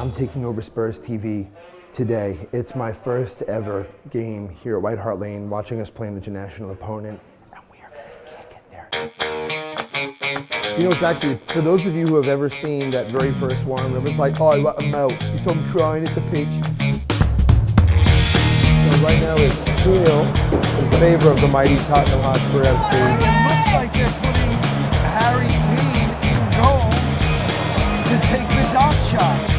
I'm taking over Spurs TV today. It's my first ever game here at White Hart Lane, watching us play an international opponent, and we are going to kick it there. You know, it's actually, for those of you who have ever seen that very first warm-up, it's like, oh, I let him out. You saw him crying at the pitch. So right now it's 2-0 in favor of the mighty Tottenham Hotspur FC. It looks like they're putting Harry Kane in goal to take the dot shot.